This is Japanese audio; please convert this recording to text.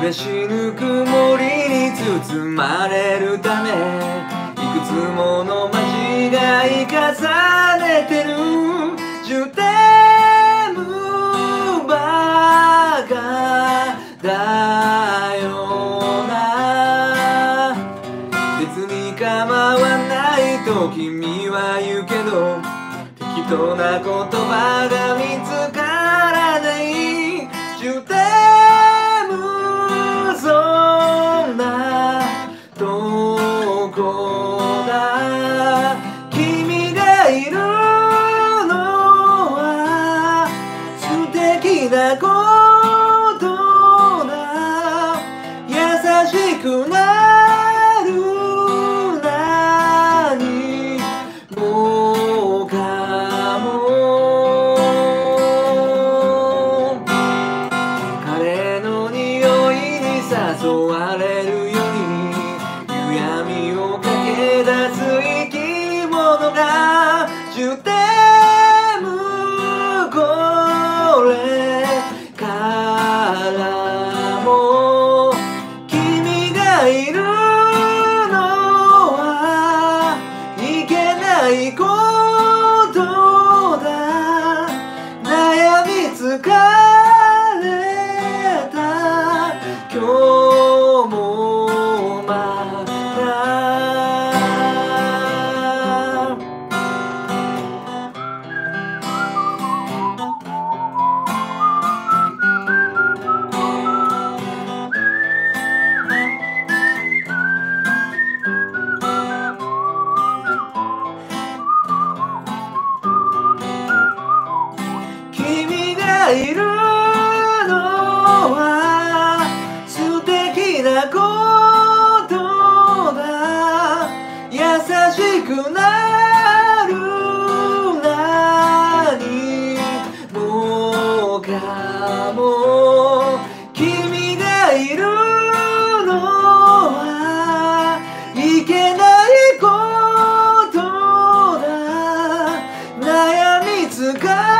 暮しぬ曇りに包まれるため、いくつもの間違い重ねてる。ジュテームバカだよな。別に構わないと君は言うけど、適当な言葉が見つからない。ジュテームそんなとこだ。君がいるのは素敵なことだ。優しくなる何もかも。彼の匂いに誘われるように夕闇を駆け出す生き物が。ジュテームこれからも君がいるのはいけないことだ。悩み疲れた今日もまた。君がいるのは素敵なことだ。優しくなる何もかも。君がいるのはいけないことだ。悩み疲れ